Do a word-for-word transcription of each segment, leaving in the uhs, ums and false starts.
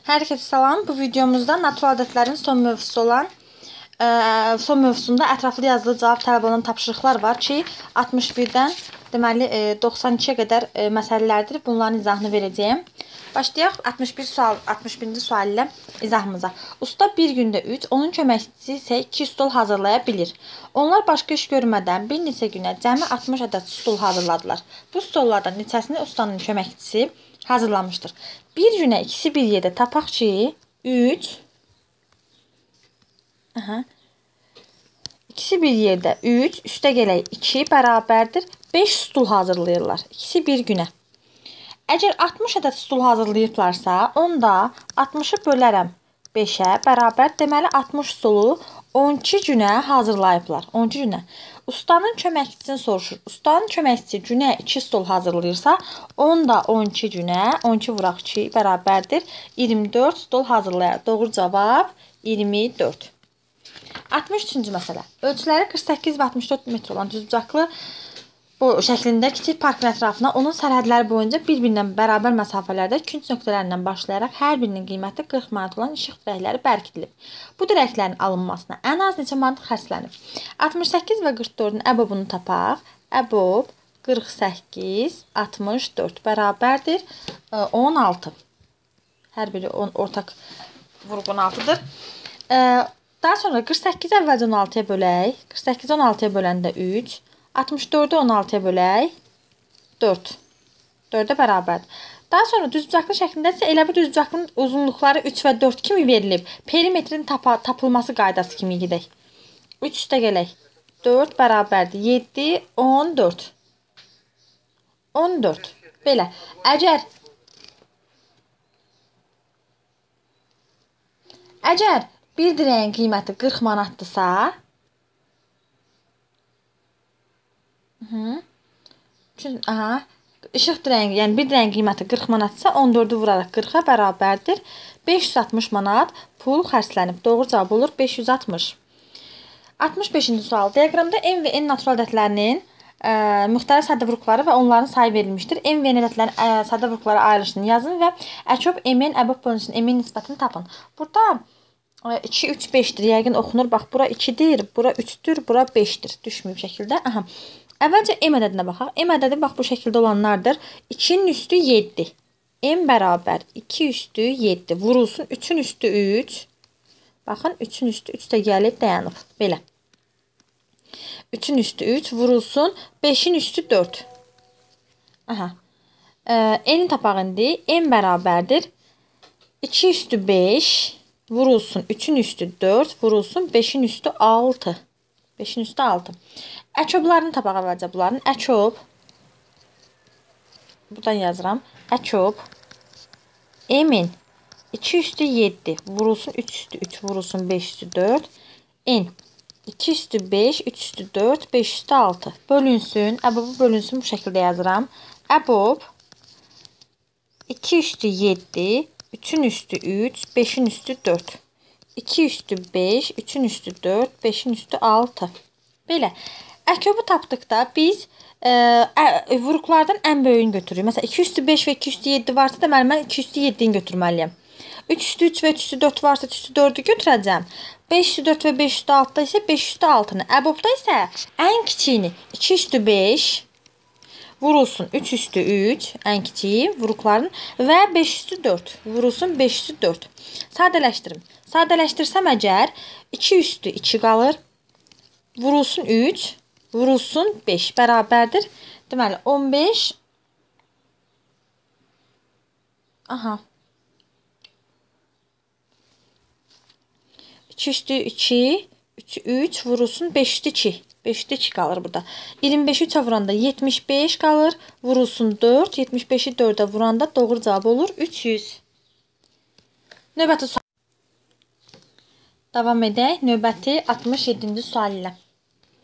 Herkese salam. Bu videomuzda natural adətlərin son mövzusu olan ə, son mövzusunda ətraflı yazılı cavab tələb olunan tapşırıqlar var ki, altmış birdən deməli ə, doxsan ikiyə qədər ə, məsələlərdir. Bunların izahını verəcəyəm. Başlayaq altmış bir sual, altmış birinci sual ilə izahımıza. Usta bir gündə üç, onun köməkçisi isə iki stol hazırlaya bilir. Onlar başqa iş görmədən bir neçə günə cəmi altmış ədəd stol hazırladılar. Bu stollardan neçəsini ustanın köməkçisi hazırlamışdır. Bir günə ikisi bir yerdə tapaq ki, üç Aha. İkisi bir yerdə üç, üstə gələk iki bərabərdir beş stul hazırlayırlar. İkisi bir günə. Əgər altmış ədəd stul hazırlayıblarsa, onda altmışı bölərəm beşə bərabər, deməli altmış stulu on iki günə hazırlayıblar. on iki günə. Ustanın köməkçisini soruşur. Ustanın köməkçisi günə iki stol hazırlayırsa, onda on iki günə, on iki vuraq iki bərabərdir iyirmi dörd stol hazırlayır. Doğru cavab iyirmi dörd. altmış üçüncü məsələ. Ölçüləri qırx səkkiz və altmış dörd metr olan düzbucaqlı bu şəklində kiçik parkın ətrafına onun sərhədləri boyunca bir-birindən bərabər məsafələrdə künc nöqtələrindən başlayaraq hər birinin qiyməti qırx manat olan işıq dirəkləri bərkidilib. Bu dirəklərin alınmasına ən az neçə manat xərclənib? altmış səkkiz və qırx dördün əbobunu tapaq. Əbob qırx səkkiz, altmış dörd bərabərdir on altı. Hər biri ortaq vurğu on altıdır. Daha sonra qırx səkkizi əvvəlcə on altıya bölək. qırx səkkizi on altıya böləndə üç. altmış dördü on altıya bölək dörd. dördə bərabərdir. Daha sonra düzbucaqlı şəklində isə elə bu düzbucaqlının uzunluqları üç və dörd kimi verilib. Perimetrin tapa, tapılması qaydası kimi gedək. üç üstə gələk. dörd bərabərdir yeddi, on dörd. on dörd. Belə. Əgər Əgər bir dirəyin qiyməti qırx manatdırsa, Hı. Çünki aha, işıq dirəyin, yəni bir dirəyin qiyməti qırx manatsa, on dördü vuraraq qırxa bərabərdir beş yüz altmış manat pul xərclənib. Doğru cavab olur beş yüz altmış. altmış beşinci sual. Diaqramda M və N natural ədədlərinin ə, müxtəlif sadə-vurğuları və onların sayı verilmişdir. M və N ədədlərin ə, sadə-vurğuları ayrılışını yazın və əçob M-in əbob bölünsün M-in nisbətini tapın. Burada iki, üç, beşdir. Yəqin oxunur. Bax, bura ikidir, bura üçdür, bura beşdir. Düşməyib şəkildə. Aha. Əvvəlcə M ədədinə baxaq. M ədədi bax bu şəkildə olanlardır. ikinin üstü yeddi. M bərabər iki üstü yeddi. Vurulsun üçün üstü üç. Baxın, üçün üstü üç də gəlib dayanıb. Belə. üçün üstü üç vurulsun beşin üstü dörd. Aha. N-in tapaq indi. M bərabərdir iki üstü beş. Vurulsun üçün üstü dörd. Vurulsun beşin üstü altı. beşin üstü altı. Əçoblarını tapaq əvvəlcə bunların. Əçob. Buradan yazıram. Əçob. M-in iki üstü yeddi. Vurulsun üç üstü üç. Vurulsun beş üstü dörd. N. iki üstü beş. üç üstü dörd. beş üstü altı. Bölünsün. Əbobu bölünsün. Bu şəkildə yazıram. Əbob. iki üstü yeddi. üçün üstü üç. beşin üstü dörd. iki üstü beş. üçün üstü dörd. beşin üstü altı. Belə. Əkobu tapdıqda biz e, ə, vuruqlardan ən böyüyünü götürürük. Məsələn, iki üstü beş və iki üstü yeddi varsa, deməli mən iki üstü yeddini götürməliyəm. üç üstü üç və üç üstü dörd varsa, üç üstü dördü götürəcəm. beş üstü dörd və beş üstü altıda isə beş üstü altını. Əbobda isə ən kiçiyini iki üstü beş vurulsun üç üstü üç, ən kiçiyi vuruqların və beş üstü dörd vurulsun beş üstü dörd. Sadələşdirim. Sadələşdirsəm əgər iki üstü iki qalır. Vurulsun üç, vurulsun beş bərabərdir. Deməli on beş. Aha. iki üstü iki, üç üç vurulsun beş üstü iki. beş üstü iki qalır burada. iyirmi beşi üçə vuranda yetmiş beş qalır. Vurulsun dörd, yetmiş beşi dördə vuranda doğru cavab olur üç yüz. Növbəti sual. Davam edək. Növbəti altmış yeddinci sual ilə.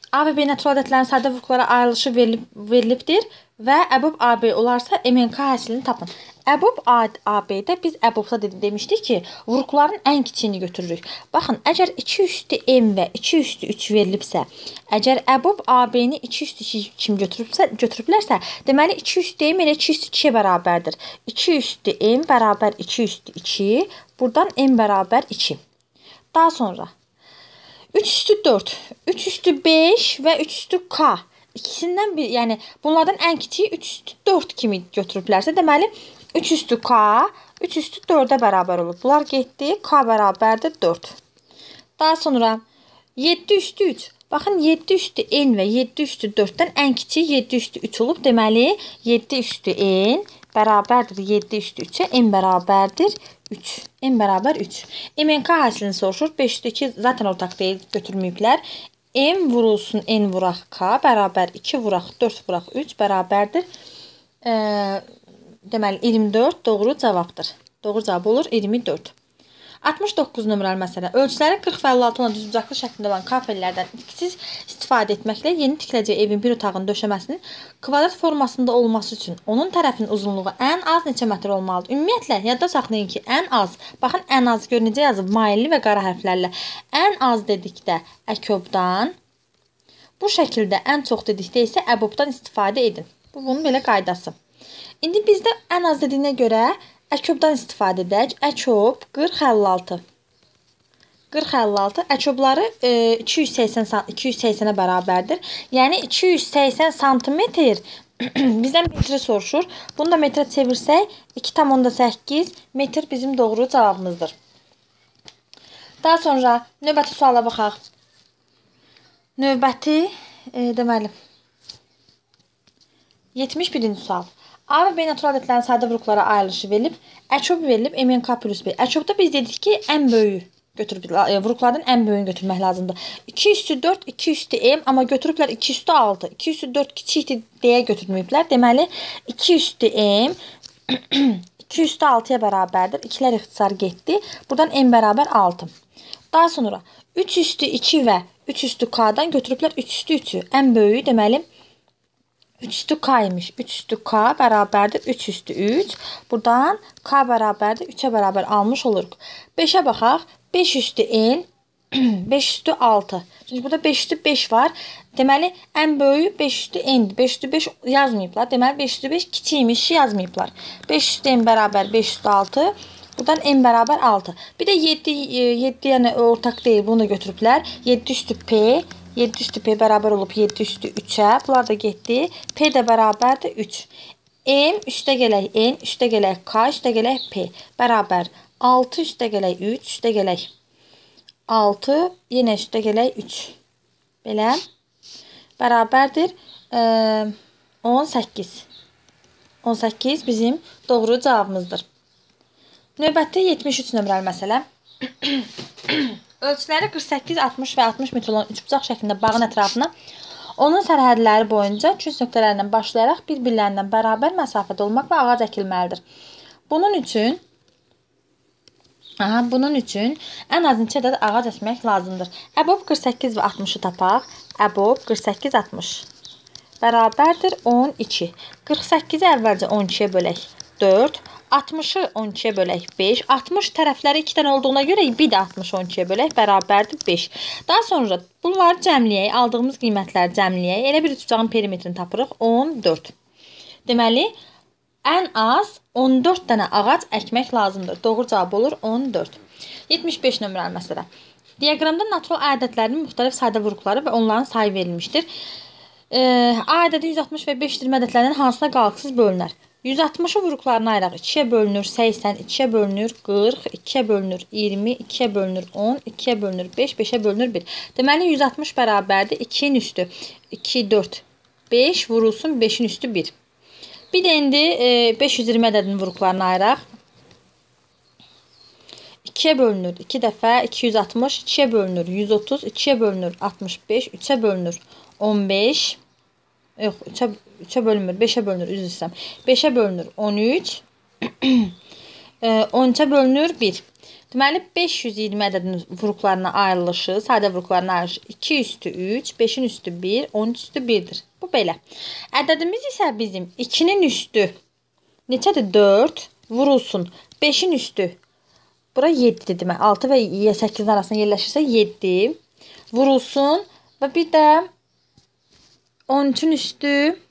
A və B natural ədədlərin sadə vurğulara ayrılışı verilib, verilibdir və əbub A B olarsa M N K həssilini tapın. Əbub A B-də biz əbubda demişdik ki, vurğuların ən kiçiyini götürürük. Baxın, əgər iki üstü M və iki üstü üç verilibsə, əgər əbub A B-ni iki üstü iki kimi götürübsə, götürüblərsə, deməli iki üstü M elə iki üstü ikiyə bərabərdir. iki üstü M bərabər iki üstü iki, buradan M bərabər iki. Daha sonra üç üstü dörd, üç üstü beş və üç üstü K. İkisindən bir, yəni bunlardan ən kiçiyi üç üstü dörd kimi götürüblərsə, deməli üç üstü K, üç üstü dördə bərabər olur. Bunlar getdi, K bərabərdir dörd. Daha sonra yeddi üstü üç. Baxın, yeddi üstü N və yeddi üstü dörddən ən kiçiyi yeddi üstü üç olub. Deməli, yeddi üstü N bərabərdir yeddi üstü üçə, N bərabərdir üç. N bərabər üç. M N K həssilini soruşur. beş üstü iki zaten ortaq deyil, götürməyiblər. M vurulsun N vuraq K bərabər iki vuraq dörd vuraq üç bərabərdir. E, deməli, iyirmi dörd doğru cavabdır. Doğru cavab olur iyirmi dörd. altmış doqquz nömrəli məsələ. Ölçüləri qırx və əlli altı olan düzbucaqlı şəklində olan kafellərdən itkisiz istifadə etməklə yeni tikiləcək evin bir otağının döşəməsinin kvadrat formasında olması üçün onun tərəfinin uzunluğu ən az neçə metr olmalıdır? Ümumiyyətlə, yadda saxlayın ki, ən az, baxın, ən az gör necə yazıb, mailli və qara hərflərlə. Ən az dedikdə əkobdan, bu şəkildə ən çox dedikdə isə əbobdan istifadə edin. Bu, bunun belə qaydası. İndi bizdə ən az dediyinə görə əkobdan istifadə edək. Əkob qırx əlli altı. qırx əlli altı. Əkobları e, iki yüz səksənə bərabərdir. Yəni iki yüz səksən santimetr bizdən metri soruşur. Bunu da metrə çevirsək iki tam onda səkkiz metr bizim doğru cavabımızdır. Daha sonra növbəti suala baxaq. Növbəti e, deməli yetmiş birinci sual. A və B natural ədədlərin sadə vurğulara ayrılışı verilib, əkob verilib M N K plus B. Əkobda biz dedik ki, ən böyüyü götürüb, vurğulardan ən böyüyünü götürmək lazımdır. iki üstü dörd, iki üstü M, amma götürüblər iki üstü altı. iki üstü dörd kiçikdir deyə götürməyiblər. Deməli, iki üstü M iki üstü altıya bərabərdir. ikilər ixtisar getdi. Buradan M bərabər altı. Daha sonra üç üstü iki və üç üstü K-dan götürüblər üç üstü üçü. Ən böyüyü deməli üç üstü K imiş. üç üstü K bərabərdir üç üstü üç. Buradan K bərabərdir üçə bərabər almış oluruq. beşə baxaq. beş üstü N, beş üstü altı. Çünki burada beş üstü beş var. Deməli, ən böyüyü beş üstü N'dir. beş üstü beş yazmayıblar. Deməli, beş üstü beş kiçiymiş, yazmayıblar. beş üstü N bərabər beş üstü altı. Buradan N bərabər altı. Bir də yeddi, yeddi yəni ortaq deyil. Bunu da götürüblər. yeddi üstü P. yeddi üstü P bərabər olub yeddi üstü üçə. Bunlar da getdi. P də bərabərdir üç. M üstə gələk N, üstə gələk K, üstə gələk P. Bərabər altı üstə gələk üç, üstə gələk altı, yenə üstə gələk üç. Belə. Bərabərdir e, on səkkiz. on səkkiz bizim doğru cavabımızdır. Növbəti yetmiş üç nömrəli məsələ. Ölçüləri qırx səkkiz, altmış və altmış metr olan üçbucaq şəklində bağın ətrafına onun sərhədləri boyunca küs nöqtələrindən başlayaraq bir-birlərindən bərabər məsafədə olmaqla ağac əkilməlidir. Bunun üçün aha, bunun üçün ən az neçə ədəd ağac əkmək lazımdır. Əbob qırx səkkiz və altmışı tapaq. Əbob qırx səkkiz, altmış bərabərdir on iki. qırx səkkizi əvvəlcə on ikiyə bölək dörd. altmışı on ikiyə bölək beş. altmış tərəfləri iki dənə olduğuna görə bir də altmışı on ikiyə bölək bərabərdir beş. Daha sonra bunları cəmləyək, aldığımız qiymətləri cəmləyək. Elə bir üçbucağın perimetrini tapırıq on dörd. Deməli, ən az on dörd dənə ağac əkmək lazımdır. Doğru cavab olur on dörd. yetmiş beş nömrəli məsələ. Diaqramda natural ədədlərinin müxtəlif sadə vurğuları və onların sayı verilmişdir. E, A ədədi yüz altmış və beş iyirmi ədədlərinin hansına qalıqsız bölünər? yüz altmışı vurğularına ayıraq. ikiyə bölünür səksən, ikiyə bölünür qırx, ikiyə bölünür iyirmi, ikiyə bölünür on, ikiyə bölünür beş, beşə bölünür bir. Deməli, yüz altmış bərabərdir ikinin üstü. iki, dörd, beş vurulsun beşin üstü bir. Bir də indi e, beş yüz iyirmi ədədinin vurğularına ayıraq. ikiyə bölünür iki dəfə, iki yüz altmış, ikiyə bölünür yüz otuz, ikiyə bölünür altmış beş, üçə bölünür on beş. Yox, üçə, üçə bölünmür, beşə bölünür, üzr istəyirəm. beşə bölünür on üç, on üçə bölünür bir. Deməli beş yüz iyirmi ədədinin vuruqlarına ayrılışı, sadə vuruqlarına ayrılışı iki üstü üç, beşin üstü bir, onun üstü birdir. Bu belə. Ədədimiz isə bizim ikinin üstü neçədir? dörd vurulsun. beşin üstü. Bura yeddidir demək. altı və səkkizin arasında yerləşirsə yeddi. Vurulsun. Və bir də on üçün üstü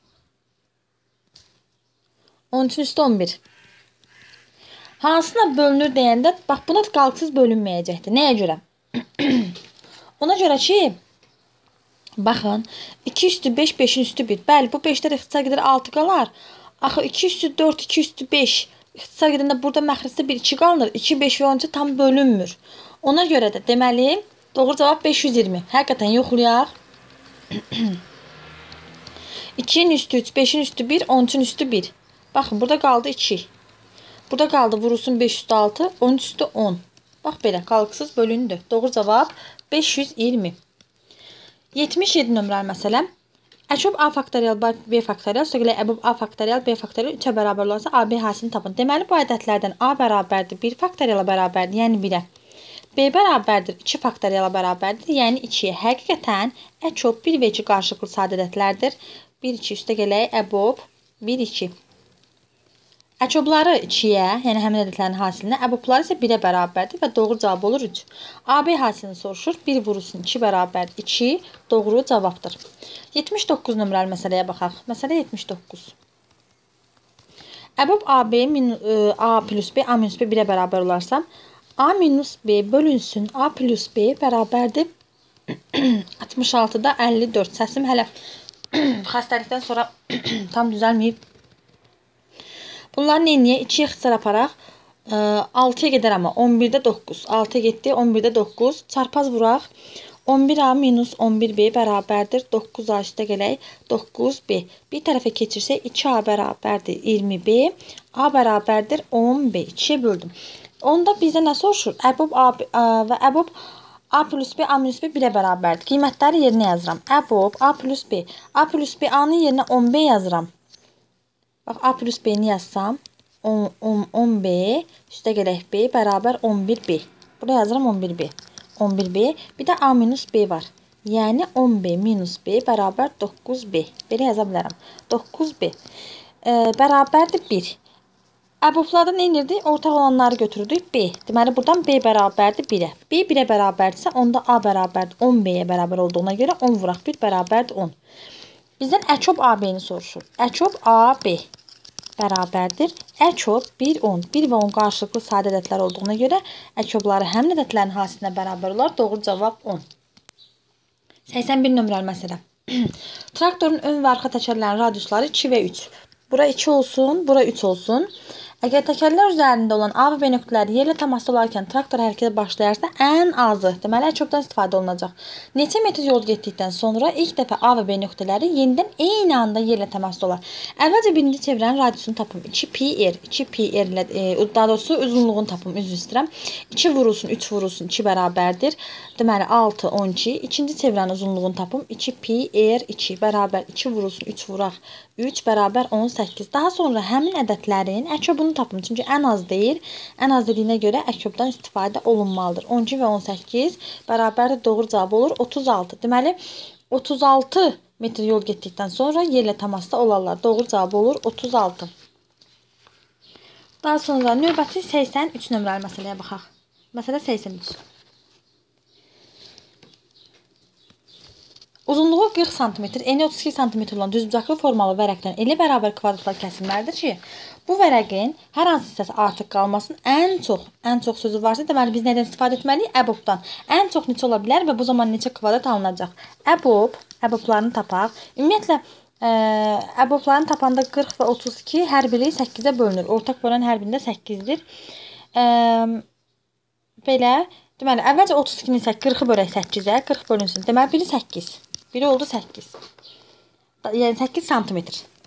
on üçün üstü on bir. Hansına bölünür deyəndə, bax buna qalxısız bölünməyəcəkdir. Nəyə görə? Ona görə ki, baxın, iki üstü beş, beşin üstü bir. Bəli, bu beşlər ixtisar gedir altı qalar. Axı iki üstü dörd, iki üstü beş. İxtisar gedəndə burada məxrəcdə bir iki qalınır. iki, beş və on üçün tam bölünmür. Ona görə də deməli, doğru cavab beş yüz iyirmi. Həqiqətən yoxlayaq. ikinin üstü üç, beşin üstü bir, on üçün üstü bir. Baxın, burada qaldı iki. Burada qaldı vurulsun beş üstü altı, on üstü on. Bax belə, qalxısız bölündü. Doğru cavab beş yüz iyirmi. yetmiş yeddi nömrəli məsələm. Əçob A faktorial, B faktorial, sonra əbob A faktorial, B faktorial üçə bərabər olarsa A B hasilini tapın. Deməli, bu ədədlərdən A bərabərdir, bir faktoriala bərabərdir, yəni birə. B bərabərdir, iki faktoriala bərabərdir, yəni ikiyə. Həqiqətən, əçob bir və iki qarşılıqlı sadə ədədlərdir. bir, iki üstə gələk, əbob bir, iki. Əçobları ikiyə, yəni həmin ədədlərin hasilinə, əbobları isə birə bərabərdir və doğru cavab olur üç. A B hasilini soruşur. bir vurulsun iki bərabər iki doğru cavabdır. yetmiş doqquz nömrəli məsələyə baxaq. Məsələ yetmiş doqquz. Əbob A B A plus B A minus B birə bərabər olarsa, A minus B bölünsün A plus B bərabərdir altmış altıda əlli dörd. Səsim hələ xəstəlikdən sonra tam düzəlməyib. Bunları neyniyə? ikiyə ixtisar aparaq. altıya gedər amma. on birdə doqquz. altıya getdi. on birdə doqquz. Çarpaz vuraq. on bir A minus on bir B bərabərdir. doqquz A üstə gələk. doqquz B. Bir tərəfə keçirsək iki A bərabərdir. iyirmi B. A bərabərdir on B. ikiyə böldüm. Onda bizə nə soruşur? Əbob A və əbob A plus B, A minus B birə bərabərdir. Qiymətləri yerinə yazıram. Əbob A plus B. A plus B A-nın yerinə on B yazıram. Bax, A plus B-ni yazsam, on B, üstə gələk B, bərabər on bir B. Burada yazıram on bir B. on bir B. Bir də A minus B var. Yəni, on B minus B bərabər doqquz B. Belə yaza bilərəm. doqquz B. E, bərabərdir bir. Əboblarda nə inirdi? Ortaq olanları götürdük. B. Deməli, buradan B bərabərdir birə. B birə bərabərdirsə, onda A bərabərdir on B-yə bərabər olduğuna görə on vuraq bir bərabərdir on. Bizdən əçob A B-ni soruşur. Əçob A B bərabərdir. Əçob bir, on. bir və on qarşılıqlı sadə ədədlər olduğuna görə əçobları həmin ədədlərin hasilinə bərabər olar. Doğru cavab on. səksən bir nömrəli məsələ. Traktorun ön və arxa təkərlərinin radiusları iki və üç. Bura iki olsun, bura üç olsun. Əgər təkərlər üzərində olan A və B nöqtələri yerlə təmasda olarkən traktor hərəkətə başlayarsa, ən azı, deməli, əçobdan istifadə olunacaq. Neçə metr yol getdikdən sonra ilk dəfə A və B nöqtələri yenidən eyni anda yerlə təmasda olar. Əvvəlcə birinci çevrənin radiusunu tapım. iki pi r. iki pi r ilə, e, daha doğrusu uzunluğunu tapım, üzr istəyirəm. iki vurulsun, üç vurulsun, iki bərabərdir. Deməli, altı, on iki. İkinci çevrənin uzunluğunu tapım. iki pi r iki bərabər iki vurulsun, üç vuraq. üç bərabər on səkkiz. Daha sonra həmin ədədlərin əçobunu tapın. Çünki ən az deyil. Ən az dediyinə görə əçobdan istifadə olunmalıdır. on iki və on səkkiz bərabər doğru cavab olur otuz altı. Deməli, otuz altı metr yol getdikdən sonra yerlə təmasda olarlar. Doğru cavab olur otuz altı. Daha sonra növbəti səksən üç nömrəli məsələyə baxaq. Məsələ səksən üç. Uzunluğu qırx santimetr, eni otuz iki santimetr olan düzbucaqlı formalı vərəqdən elə bərabər kvadratlar kəsilməlidir ki, bu vərəqin hər hansı hissəsi artıq qalmasın, ən çox, ən çox sözü varsa, deməli biz nədən istifadə etməliyik? Əbobdan. Ən çox neçə ola bilər və bu zaman neçə kvadrat alınacaq? Əbob, əboblarını tapaq. Ümumiyyətlə, ə, əboblarını tapanda qırx və otuz iki hər biri səkkizə bölünür. Ortaq bölən hər birində səkkizdir. Ə, belə, deməli, əvvəlcə otuz ikini qırxı bölək səkkizə, qırx bölünsün. Deməli, biri səkkiz. Biri oldu səkkiz. Yəni səkkiz santimetr.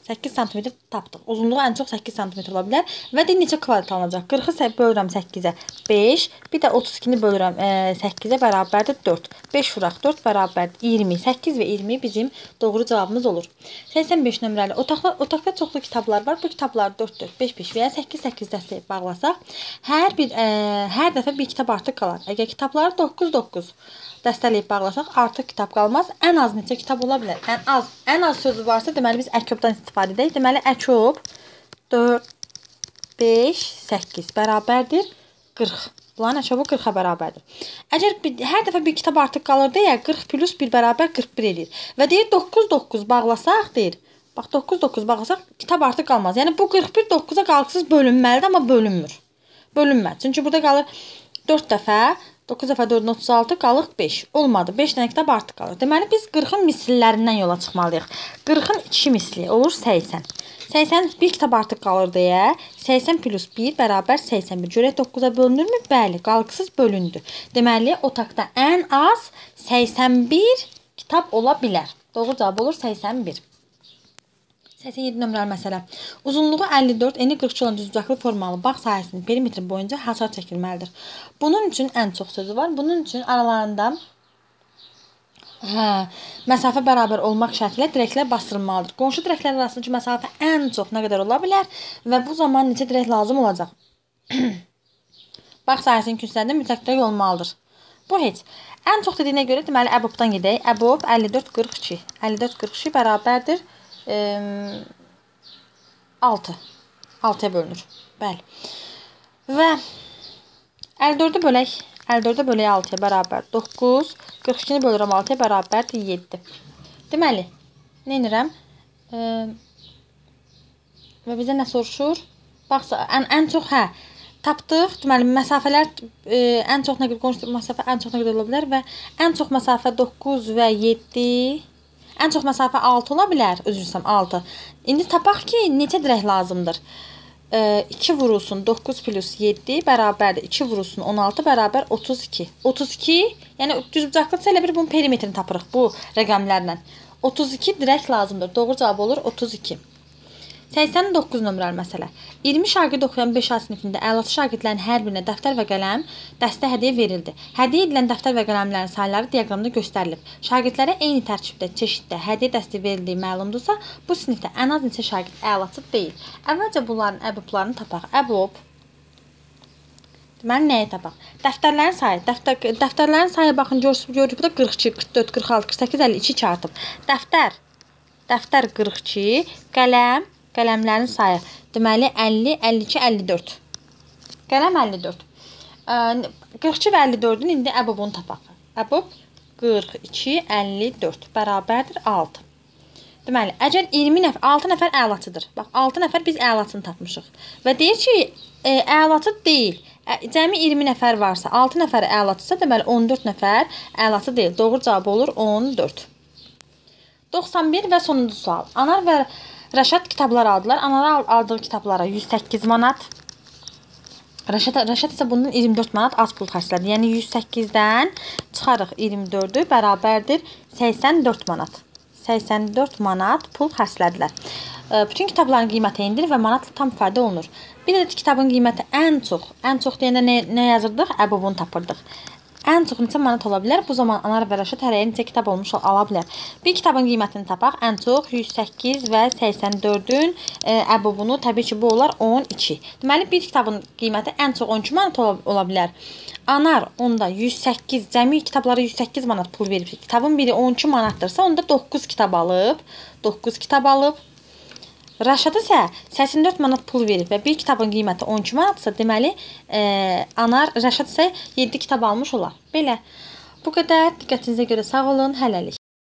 səkkiz santimetr tapdıq. Uzunluğu ən çox səkkiz santimetr ola bilər. Və də neçə kvadrat alınacaq? qırxı bölürəm səkkizə beş. Bir də otuz ikini bölürəm səkkizə bərabərdir dörd. beş vuraq dörd bərabərdir iyirmi. səkkiz və iyirmi bizim doğru cavabımız olur. səksən beş nömrəli otaqda, otaqda çoxlu kitablar var. Bu kitabları dörd dörd, beş beş və ya səkkiz səkkiz dəstəyib bağlasaq, hər bir ə, hər dəfə bir kitab artıq qalar. Əgər kitabları doqquz doqquz dəstələyib bağlasaq, artıq kitab qalmaz. Ən az neçə kitab ola bilər? Ən az, ən az sözü varsa, deməli biz əkobdan istifadə edək. Deməli əkob dörd, beş, səkkiz bərabərdir qırx. Bunların əkobu qırxa bərabərdir. Əgər bir, hər dəfə bir kitab artıq qalır deyə, qırx plus bir bərabər qırx bir edir. Və deyir doqquz doqquz bağlasaq, deyir. Bax doqquz doqquz bağlasaq, kitab artıq qalmaz. Yəni bu qırx bir doqquza qalqısız bölünməlidir, amma bölünmür. Bölünməz. Çünki burada qalır dörd dəfə. doqquz dəfə dördün otuz altı qalıq beş. Olmadı. beş dənə kitab artıq qalır. Deməli biz qırxın misillərindən yola çıxmalıyıq. qırxın iki misli olur səksən. səksən bir kitab artıq qalır deyə səksən plus bir bərabər səksən bir. Görək doqquza bölünürmü? Bəli, qalqısız bölündü. Deməli otaqda ən az səksən bir kitab ola bilər. Doğru cavab olur səksən bir. səksən yeddi nömrəli məsələ. Uzunluğu əlli dörd, eni qırx iki olan düzbucaqlı formalı bağ sahəsinin perimetri boyunca hasar çəkilməlidir. Bunun üçün ən çox sözü var. Bunun üçün aralarında hə, məsafə bərabər olmaq şərtilə dirəklər bastırılmalıdır. Qonşu dirəklər arasındakı məsafə ən çox nə qədər ola bilər və bu zaman neçə dirək lazım olacaq? Bağ sahəsinin künclərində mütləq dirək olmalıdır. Bu heç. Ən çox dediyinə görə deməli əbobdan gedək. Əbob əlli dörd qırx iki. əlli dörd qırx iki bərabərdir altı. altıya bölünür. Bəli. Və əlli dördü bölək. əlli dördü bölək altıya bərabər doqquz. qırx ikini bölürəm altıya bərabərdir yeddi. Deməli, nə edirəm? E, və bizə nə soruşur? Baxsa, ən, ən çox, hə, tapdıq. Deməli, məsafələr e, ən çox nə qədər qonşu məsafə ən çox nə qədər ola bilər və ən çox məsafə doqquz və yeddi. Ən çox məsafə altı ola bilər. Özür dilərim, altı. İndi tapaq ki, neçə dirək lazımdır? E, iki vurulsun doqquz plus yeddi bərabərdir. iki vurulsun on altı bərabər otuz iki. otuz iki, yəni düzbucaqlıqsa elə bir bunun perimetrini tapırıq bu rəqəmlərlə. otuz iki dirək lazımdır. Doğru cavab olur otuz iki. səksən doqquz nömrəli məsələ. iyirmi şagird oxuyan beş A sinifində əlaçı şagirdlərin hər birinə dəftər və qələm dəstə hədiyyə verildi. Hədiyyə edilən dəftər və qələmlərin sayları diaqramda göstərilib. Şagirdlərə eyni tərkibdə, çeşiddə hədiyyə dəstəyi verildiyi məlumdursa, bu sinifdə ən az neçə şagird əlaçı deyil. Əvvəlcə bunların əboblarını tapaq. Əbob deməli nəyi tapaq? Dəftərlərin sayı. Dəftər, dəftərlərin sayı baxın görürsünüz, görürük burada qırx iki, qırx dörd, qırx altı, qırx səkkiz, əlli iki çarpıb. Dəftər. Dəftər qırx iki, qələm qələmlərin sayı. Deməli əlli, əlli iki, əlli dörd. Qələm əlli dörd. qırx iki və əlli dördün indi əbobunu tapaq. Əbob qırx iki, əlli dörd bərabərdir altı. Deməli, əgər iyirmi nəfər, altı nəfər əlaçıdır. Bax, altı nəfər biz əlaçını tapmışıq. Və deyir ki, e, əlaçı deyil. Cəmi iyirmi nəfər varsa, altı nəfər əlaçısa, deməli on dörd nəfər əlaçı deyil. Doğru cavab olur on dörd. doxsan bir və sonuncu sual. Anar və Rəşad kitablar aldılar. Anara aldığı kitablara yüz səkkiz manat. Rəşad, Rəşad isə bundan iyirmi dörd manat az pul xərclədi. Yəni yüz səkkizdən çıxarıq iyirmi dördü bərabərdir səksən dörd manat. səksən dörd manat pul xərclədilər. Bütün kitabların qiyməti endirir və manatla tam ifadə olunur. Bir də kitabın qiyməti ən çox, ən çox deyəndə nə, nə yazırdıq? Əbobunu tapırdıq. Ən çox neçə manat ola bilər? Bu zaman Anar və Rəşad hərəyə neçə kitab olmuş ala bilər? Bir kitabın qiymətini tapaq. Ən çox yüz səkkiz və səksən dördün e, əbobunu təbii ki, bu olar on iki. Deməli, bir kitabın qiyməti ən çox on iki manat ola, ola bilər. Anar onda yüz səkkiz, cəmi kitablara yüz səkkiz manat pul verib. Kitabın biri on iki manatdırsa, onda doqquz kitab alıb. doqquz kitab alıb. Rəşad isə səksən dörd manat pul verib və bir kitabın qiyməti on iki manatsa, deməli, e, Anar, Rəşad isə yeddi kitab almış olar. Belə. Bu qədər. Diqqətinizə görə sağ olun. Hələlik.